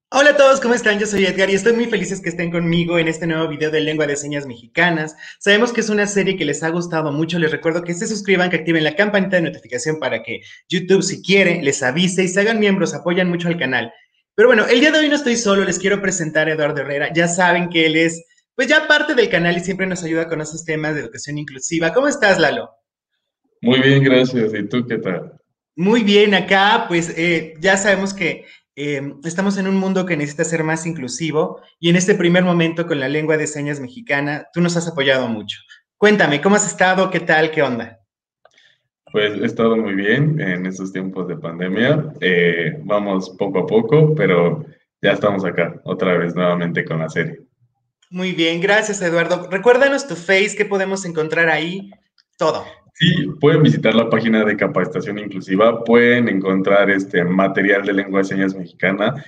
Hola a todos, ¿cómo están? Yo soy Edgar y estoy muy felices que estén conmigo en este nuevo video de Lengua de Señas Mexicanas. Sabemos que es una serie que les ha gustado mucho. Les recuerdo que se suscriban, que activen la campanita de notificación para que YouTube, si quiere, les avise y se hagan miembros, apoyan mucho al canal. Pero bueno, el día de hoy no estoy solo, les quiero presentar a Eduardo Herrera. Ya saben que él es, pues ya parte del canal y siempre nos ayuda con esos temas de educación inclusiva. ¿Cómo estás, Lalo? Muy bien, gracias. ¿Y tú qué tal? Muy bien, acá pues ya sabemos que estamos en un mundo que necesita ser más inclusivo y en este primer momento con la lengua de señas mexicana, tú nos has apoyado mucho. Cuéntame, ¿cómo has estado? ¿Qué tal? ¿Qué onda? Pues he estado muy bien en estos tiempos de pandemia. Vamos poco a poco, pero ya estamos acá, otra vez nuevamente con la serie. Muy bien, gracias Eduardo. Recuérdanos tu Face, ¿qué podemos encontrar ahí? Todo. Sí, pueden visitar la página de Capacitación Inclusiva, pueden encontrar este material de lengua de señas mexicana,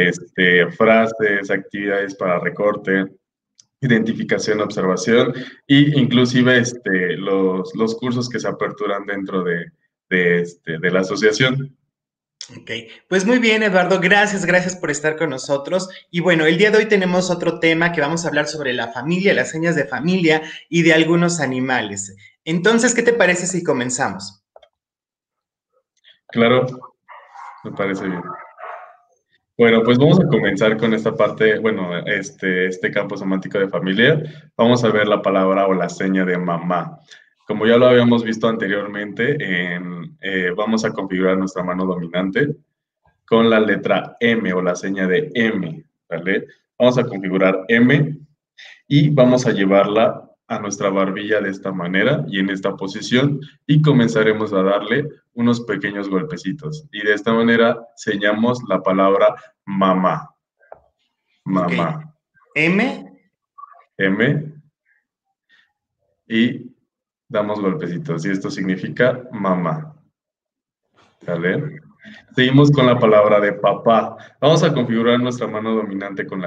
frases, actividades para recorte, identificación, observación, y inclusive los cursos que se aperturan dentro de la asociación. Ok, pues muy bien, Eduardo, gracias por estar con nosotros. Y bueno, el día de hoy tenemos otro tema que vamos a hablar sobre la familia, las señas de familia y de algunos animales. Entonces, ¿qué te parece si comenzamos? Claro, me parece bien. Bueno, pues vamos a comenzar con esta parte, bueno, este campo semántico de familia. Vamos a ver la palabra o la seña de mamá. Como ya lo habíamos visto anteriormente, vamos a configurar nuestra mano dominante con la letra M o la seña de M, ¿vale? Vamos a configurar M y vamos a llevarla a nuestra barbilla de esta manera y en esta posición y comenzaremos a darle unos pequeños golpecitos. Y de esta manera señamos la palabra mamá, Ok, mamá, M, M, y damos golpecitos. Y esto significa mamá, ¿vale? Seguimos con la palabra de papá. Vamos a configurar nuestra mano dominante con la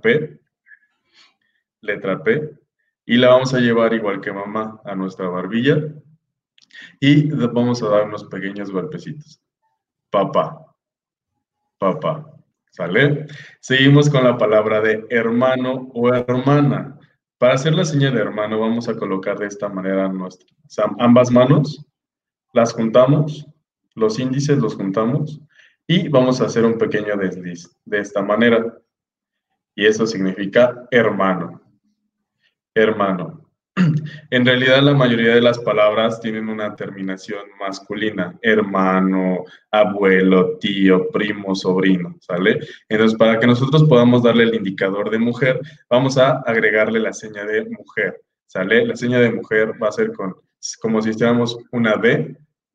letra P, y la vamos a llevar igual que mamá a nuestra barbilla y vamos a dar unos pequeños golpecitos. Papá, papá, ¿sale? Seguimos con la palabra de hermano o hermana. Para hacer la señal de hermano vamos a colocar de esta manera ambas manos, las juntamos, los índices los juntamos y vamos a hacer un pequeño desliz de esta manera. Y eso significa hermano, hermano. En realidad, la mayoría de las palabras tienen una terminación masculina: hermano, abuelo, tío, primo, sobrino, ¿sale? Entonces, para que nosotros podamos darle el indicador de mujer, vamos a agregarle la seña de mujer, ¿sale? La seña de mujer va a ser como si hiciéramos una D,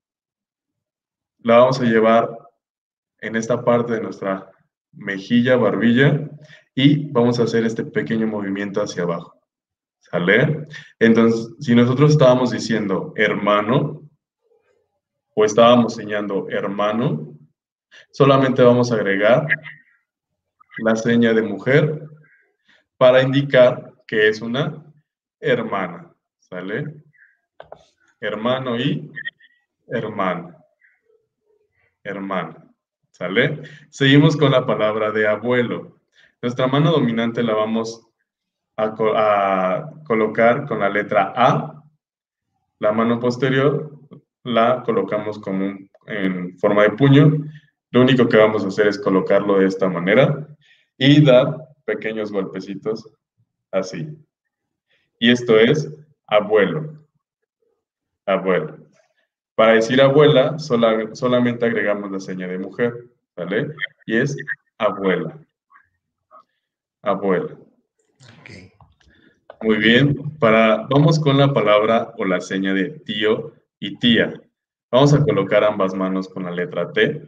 la vamos a llevar en esta parte de nuestra mejilla, barbilla, y vamos a hacer este pequeño movimiento hacia abajo. ¿Sale? Entonces, si nosotros estábamos diciendo hermano o estábamos señalando hermano, solamente vamos a agregar la seña de mujer para indicar que es una hermana. ¿Sale? Hermano y hermana. Hermana. ¿Sale? Seguimos con la palabra de abuelo. Nuestra mano dominante la vamos a colocar con la letra A. La mano posterior la colocamos en forma de puño. Lo único que vamos a hacer es colocarlo de esta manera y dar pequeños golpecitos así. Y esto es abuelo, abuelo. Para decir abuela, solamente agregamos la seña de mujer, ¿vale? Y es abuela, abuela. ok, Muy bien. Vamos con la palabra o la seña de tío y tía. Vamos a colocar ambas manos con la letra T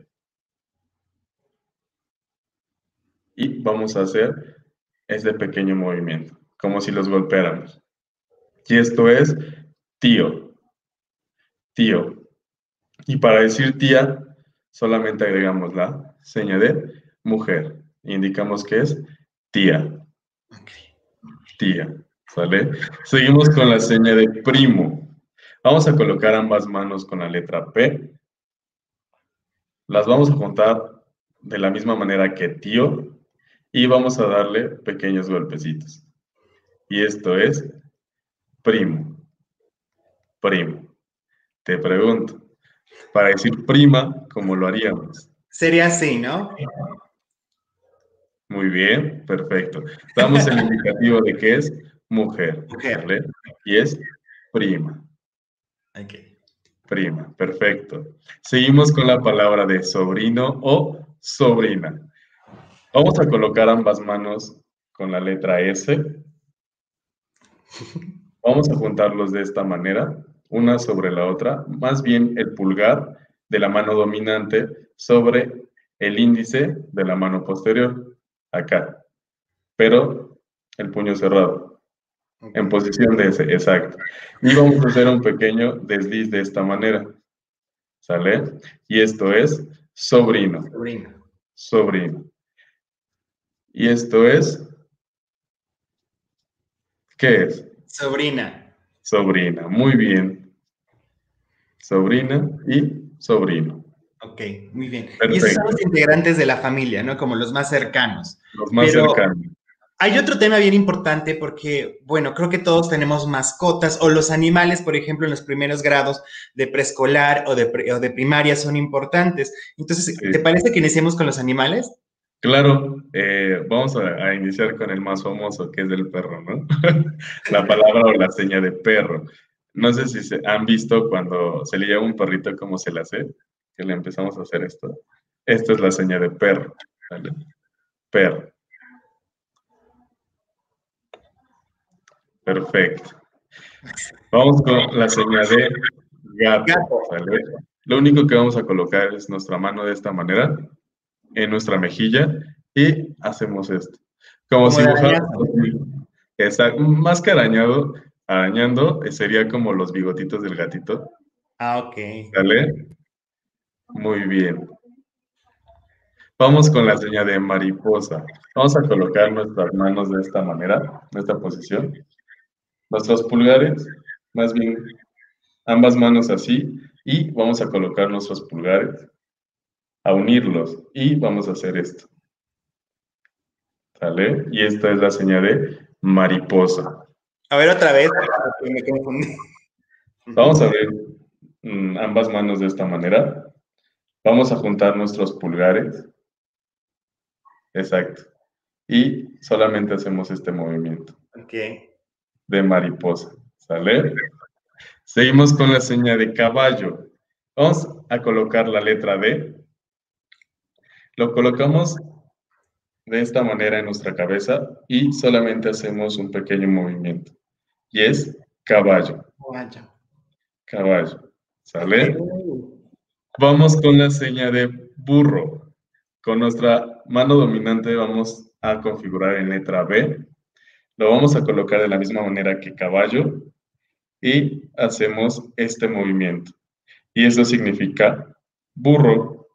y vamos a hacer este pequeño movimiento, como si los golpeáramos. Y esto es tío, tío. Y para decir tía, solamente agregamos la seña de mujer. Indicamos que es tía, ok. tía. ¿Sale? Seguimos con la seña de primo. Vamos a colocar ambas manos con la letra P. Las vamos a juntar de la misma manera que tío y vamos a darle pequeños golpecitos. Y esto es primo, primo. Te pregunto, para decir prima, ¿cómo lo haríamos? Sería así, ¿no? Muy bien, perfecto. Damos el indicativo de que es mujer, Mujer. ¿vale? Y es prima, Ok. prima, perfecto. Seguimos con la palabra de sobrino o sobrina. Vamos a colocar ambas manos con la letra S. Vamos a juntarlos de esta manera, una sobre la otra, más bien el pulgar de la mano dominante sobre el índice de la mano posterior, acá, pero el puño cerrado, en Ok. posición de S, exacto. Y vamos a hacer un pequeño desliz de esta manera, ¿sale? Y esto es sobrino, Sobrina. sobrino. Y esto es, ¿qué es? Sobrina. Sobrina, muy bien. Sobrina y sobrino. Ok, muy bien. Y esos son Perfecto. los integrantes de la familia, ¿no? Como los más cercanos. Los más Pero cercanos. hay otro tema bien importante porque, bueno, creo que todos tenemos mascotas o los animales, por ejemplo, en los primeros grados de preescolar o de primaria son importantes. Entonces, Sí. ¿te parece que iniciemos con los animales? Claro, vamos a iniciar con el más famoso, que es el perro, ¿no? La palabra o la seña de perro. No sé si se han visto cuando se le llama un perrito cómo se le hace, que le empezamos a hacer esto. Esta es la seña de perro, ¿vale? Perro. Perfecto. Vamos con la seña de gato, Gato. ¿vale? Lo único que vamos a colocar es nuestra mano de esta manera en nuestra mejilla y hacemos esto. Como Como si de dibujáramos, arañazo. más que arañado, arañando sería como los bigotitos del gatito, Ah, ok. ¿vale? Muy bien. Vamos con la señal de mariposa. Vamos a colocar nuestras manos de esta manera, en esta posición. Nuestros pulgares, más bien ambas manos así, y vamos a colocar nuestros pulgares, a unirlos, y vamos a hacer esto. ¿Sale? Y esta es la señal de mariposa. A ver otra vez, porque me confundí. Vamos a ver ambas manos de esta manera. Vamos a juntar nuestros pulgares. Exacto. Y solamente hacemos este movimiento Ok. de mariposa. ¿Sale? Seguimos con la señal de caballo. Vamos a colocar la letra D. Lo colocamos de esta manera en nuestra cabeza y solamente hacemos un pequeño movimiento. Y es caballo. Caballo. Caballo. Ok. ¿Sale? Vamos con la seña de burro. Con nuestra mano dominante vamos a configurar en letra B. Lo vamos a colocar de la misma manera que caballo y hacemos este movimiento. Y eso significa burro.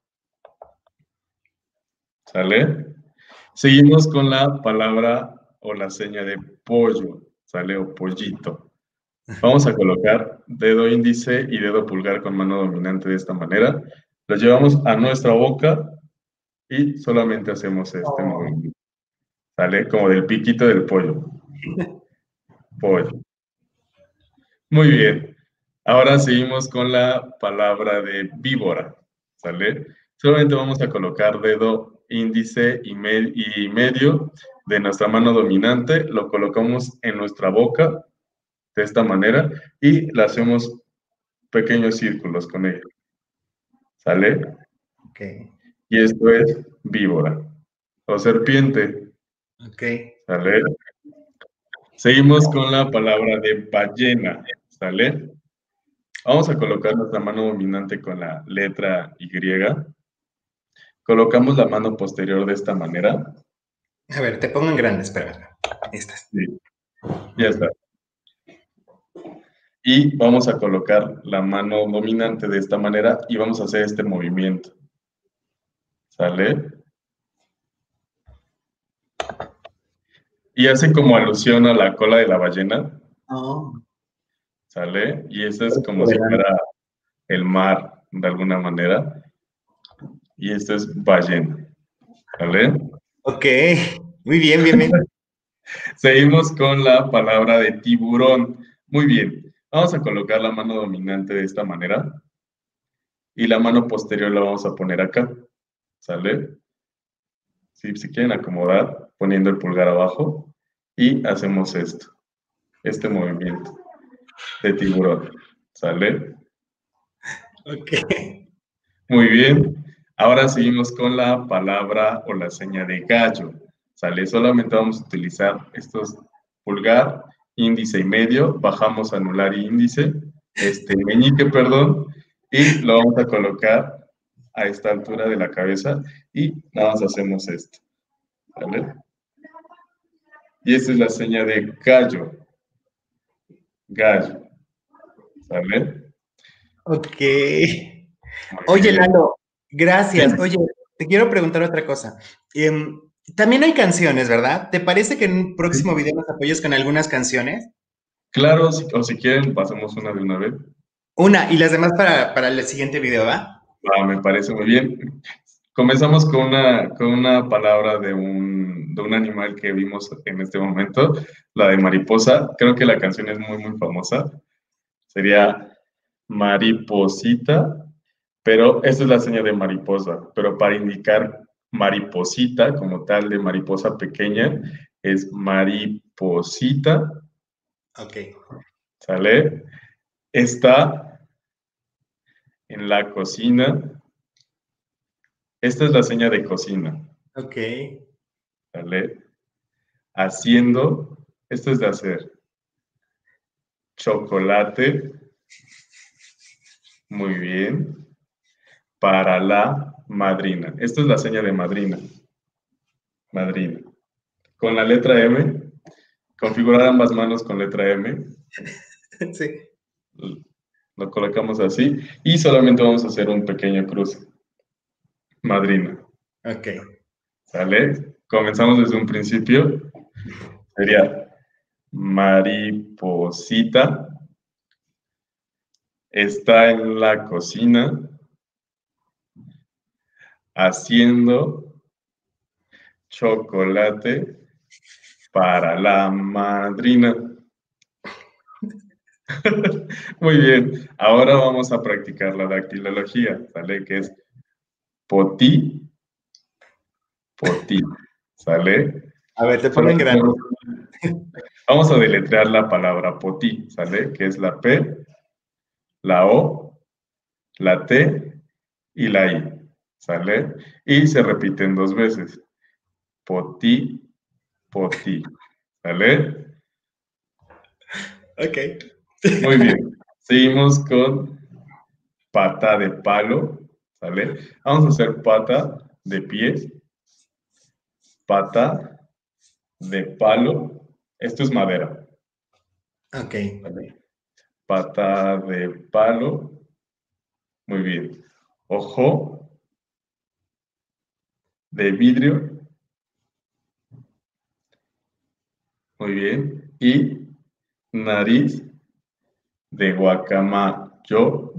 ¿Sale? Seguimos con la palabra o la seña de pollo. ¿Sale? O pollito. Vamos a colocar dedo índice y dedo pulgar con mano dominante de esta manera. Los llevamos a nuestra boca y solamente hacemos este Oh. movimiento. ¿Sale? Como del piquito del pollo. Pollo. Muy bien. Ahora seguimos con la palabra de víbora. ¿Sale? Solamente vamos a colocar dedo índice y medio de nuestra mano dominante. Lo colocamos en nuestra boca de esta manera y le hacemos pequeños círculos con ella. ¿Sale? Ok. Y esto es víbora o serpiente. Ok. ¿Sale? Seguimos con la palabra de ballena. ¿Sale? Vamos a colocar nuestra mano dominante con la letra Y. Colocamos la mano posterior de esta manera. A ver, te pongo en grande, espera. Ahí estás. Sí, ya está. Y vamos a colocar la mano dominante de esta manera y vamos a hacer este movimiento. ¿Sale? Y hace como alusión a la cola de la ballena. Oh. ¿Sale? Y eso es como Por si delante. fuera el mar, de alguna manera. Y esto es ballena. ¿Sale? Ok. Muy bien, bien, bien. Seguimos con la palabra de tiburón. Muy bien. Vamos a colocar la mano dominante de esta manera y la mano posterior la vamos a poner acá. ¿Sale? Si se quieren acomodar, poniendo el pulgar abajo y hacemos esto, este movimiento de tiburón. ¿Sale? Ok. Muy bien. Ahora seguimos con la palabra o la seña de gallo. ¿Sale? Solamente vamos a utilizar estos pulgar, índice y medio. Bajamos anular y índice, meñique, perdón, y lo vamos a colocar a esta altura de la cabeza y nada más hacemos esto. ¿Vale? Y esta es la seña de gallo. Gallo. ¿Sale? Ok. Muy Oye, bien. Lalo, gracias. Sí. Oye, te quiero preguntar otra cosa. También hay canciones, ¿verdad? ¿Te parece que en un próximo video nos apoyes con algunas canciones? Claro, o si quieren, pasamos una de una vez. Una, y las demás para el siguiente video, ¿va? Me parece muy bien. Comenzamos con una palabra de un animal que vimos en este momento, la de mariposa. Creo que la canción es muy, muy famosa. Sería mariposita, pero esta es la señal de mariposa. Pero para indicar mariposita como tal de mariposa pequeña, es mariposita, Ok, ¿sale? Está en la cocina. Esta es la señal de cocina, ok, ¿sale? Haciendo, esto es de hacer. Chocolate, muy bien. Para la madrina. Esta es la seña de madrina. Madrina. Con la letra M, configurar ambas manos con letra M. sí, Lo colocamos así y solamente vamos a hacer un pequeño cruce. Madrina. ok. ¿Sale? Comenzamos desde un principio. Sería mariposita. Está en la cocina haciendo chocolate para la madrina. Muy bien, ahora vamos a practicar la dactilología, ¿sale? Que es potí, potí, ¿sale? A ver, te pongo en grande. Solamente vamos a deletrear la palabra potí, ¿sale? Que es la P, la O, la T y la I, ¿sale? Y se repiten 2 veces. Potí, potí, ¿sale? Ok. Muy bien. Seguimos con pata de palo, ¿sale? Vamos a hacer pata de pie, pata de palo. Esto es madera, Ok, ¿vale? Pata de palo. Muy bien. Ojo de vidrio. Muy bien. Y nariz de guacamayo.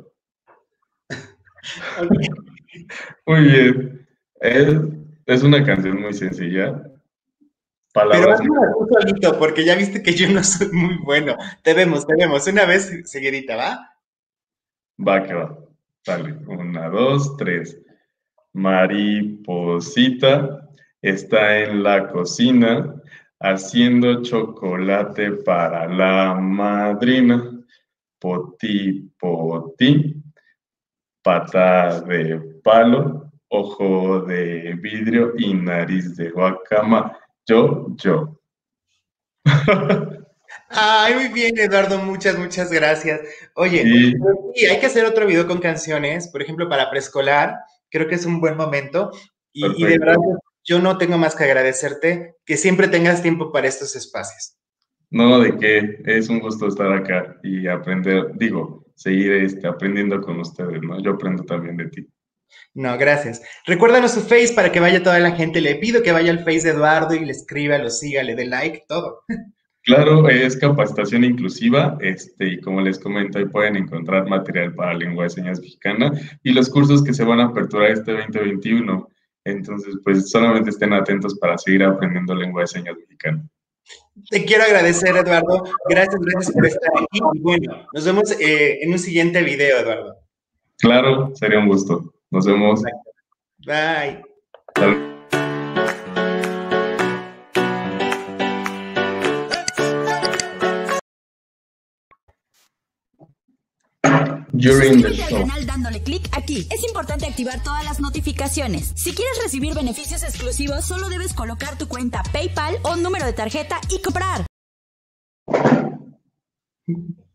ok. Muy bien. Es una canción muy sencilla. Pero Palabras muy... hazlo tú solito, porque ya viste que yo no soy muy bueno. Te vemos, una vez seguidita, ¿va? Va que va. Sale. 1, 2, 3. Mariposita está en la cocina haciendo chocolate para la madrina. Poti, poti, pata de palo, ojo de vidrio y nariz de guacama. Yo. Ay, muy bien, Eduardo, muchas, muchas gracias. Oye, Sí, pero sí, hay que hacer otro video con canciones, por ejemplo, para preescolar, creo que es un buen momento. Y de verdad, perfecto. yo no tengo más que agradecerte que siempre tengas tiempo para estos espacios. No, de qué, es un gusto estar acá y aprender, digo, seguir aprendiendo con ustedes, ¿no? Yo aprendo también de ti. No, gracias. Recuérdanos su Face para que vaya toda la gente. Le pido que vaya al Face de Eduardo y le escriba, lo siga, le dé like, todo. Claro, es capacitación inclusiva, y como les comento, ahí pueden encontrar material para lengua de señas mexicana y los cursos que se van a aperturar este 2021. Entonces, pues solamente estén atentos para seguir aprendiendo lengua de señas mexicana. Te quiero agradecer, Eduardo. Gracias por estar aquí. Y bueno, nos vemos en un siguiente video, Eduardo. Claro, sería un gusto. Nos vemos. Bye. Suscríbete al canal dándole clic aquí. Es importante activar todas las notificaciones. Si quieres recibir beneficios exclusivos, solo debes colocar tu cuenta PayPal o número de tarjeta y comprar.